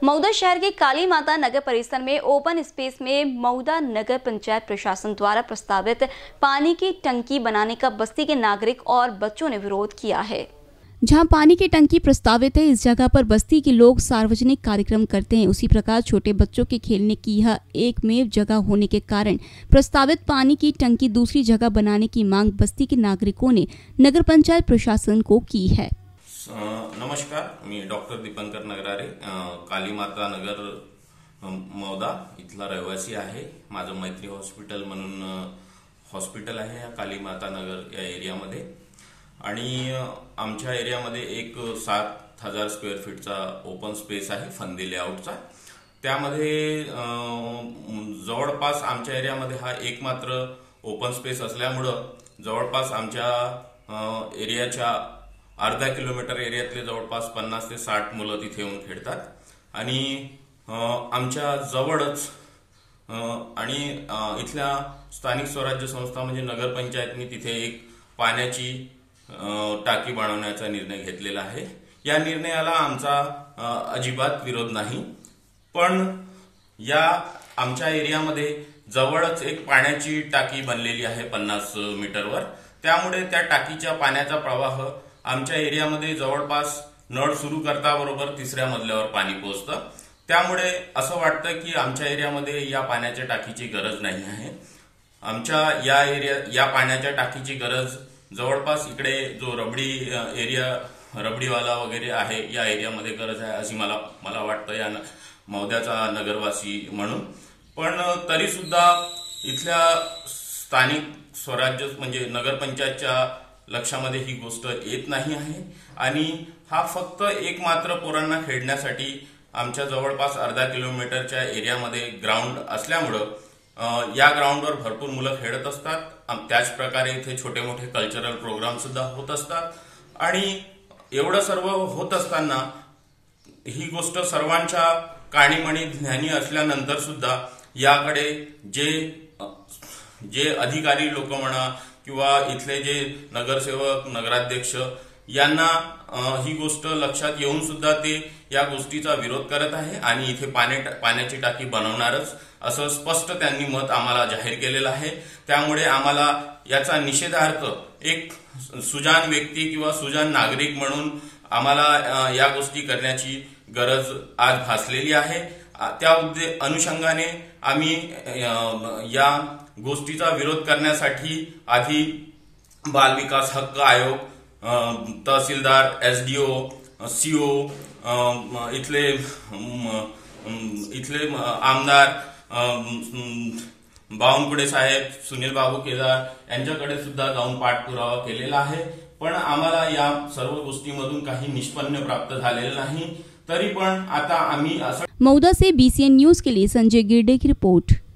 मऊदा शहर के काली माता नगर परिसर में ओपन स्पेस में मऊदा नगर पंचायत प्रशासन द्वारा प्रस्तावित पानी की टंकी बनाने का बस्ती के नागरिक और बच्चों ने विरोध किया है। जहां पानी की टंकी प्रस्तावित है, इस जगह पर बस्ती के लोग सार्वजनिक कार्यक्रम करते हैं। उसी प्रकार छोटे बच्चों के खेलने की यह एकमेव जगह होने के कारण प्रस्तावित पानी की टंकी दूसरी जगह बनाने की मांग बस्ती के नागरिकों ने नगर पंचायत प्रशासन को की है। नमस्कार, मी डॉक्टर दीपंकर नगरारे, काली माता नगर मौदा इथला रहिवासी आहे। माझं मैत्री हॉस्पिटल म्हणून हॉस्पिटल आहे या काली माता नगर या एरियामध्ये आणि आमच्या एरियामध्ये एक 7,000 स्क्वेअर फीटचा ओपन स्पेस आहे फंदी लेआउटचा। त्यामध्ये जवळपास आमच्या एरियामध्ये हा एकमात्र ओपन स्पेस असल्यामुळे जवळपास आमच्या एरियाच्या अर्धा किलोमीटर एरियातले जवळपास 50 ते 60 मुलं तिथे येऊन खेळतात आणि आमच्या जवळच आणि इथल्या स्थानिक स्वराज्य संस्था म्हणजे नगरपंचायतनी तिथे एक पाण्याची टाकी बनवण्याचा निर्णय घेतलेला आहे। या निर्णयाला आमचा अजिबात विरोध नाही, पण या आमच्या एरियामध्ये जवळच एक पाण्याची टाकी बनलेली आहे 50 मीटरवर। त्यामुळे त्या टाकीच्या पाण्याचा प्रवाह आमच्या एरियामध्ये जवळपास नळ सुरू करता बरोबर 3ऱ्या मजल्यावर पाणी पोहोचतं। त्यामुळे असं वाटतं की आमच्या एरियामध्ये या पाण्याच्या टाकीची गरज नाही आहे। आमच्या या पाण्याच्या टाकीची गरज जवळपास इकडे जो रबडी एरिया रबडीवाला वगैरे आहे या एरियामध्ये गरज आहे अशी मला वाटतं या मौद्याचा नगरवासी म्हणून। पण तरी सुद्धा इथल्या स्थानिक स्वराज्य म्हणजे नगरपंचायतच्या लक्षामध्ये ही गोष्ट येत नाही आहे आणि हा फक्त एक मात्र पोरांना खेळण्यासाठी आमच्या जवळपास अर्धा किलोमीटरच्या एरियामध्ये ग्राउंड असल्यामुळे या ग्राउंडवर भरपूर मुलं खेळत असतात। त्याच प्रकारे इथे छोटे मोठे कल्चरल प्रोग्राम सुद्धा होत असतात आणि एवढं सर्व होत असताना ही गोष्ट सर्वांच्या काणीमणी ज्ञानी असल्यानंतर सुद्धा याकडे जे अधिकारी लोक म्हणा किंवा इथले जे नगरसेवक नगराध्यक्ष यांना ही गोष्ट लक्षात येऊन सुद्धा ते या गोष्टीचा विरोध करत आहे आणि इथे पाण्याची टाकी बनवणारच असं स्पष्ट त्यांनी मत आम्हाला जाहीर केलेलं आहे। त्यामुळे आम्हाला याचा निषेधार्थ एक सुजान व्यक्ती किंवा सुजान नागरिक म्हणून आम्हाला या गोष्टी करण्याची गरज आज भासलेली आहे। त्या अनुषंगाने आम्ही या गोष्टीचा विरोध करण्यासाठी आधी बाल विकास हक्क आयोग, तहसीलदार, एसडीओ, सीओ, इथले आमदार बावनकुळे साहेब, सुनील बाबू केदार यांच्याकडे सुद्धा जाऊन पाठपुरावा केलेला आहे, पण आम्हाला या सर्व गोष्टींमधून काही निष्पन्न प्राप्त झालेलं नाही। तरी पण आता आम्ही मऊदा से BCN न्यूज के लिए संजय गिरडे की रिपोर्ट।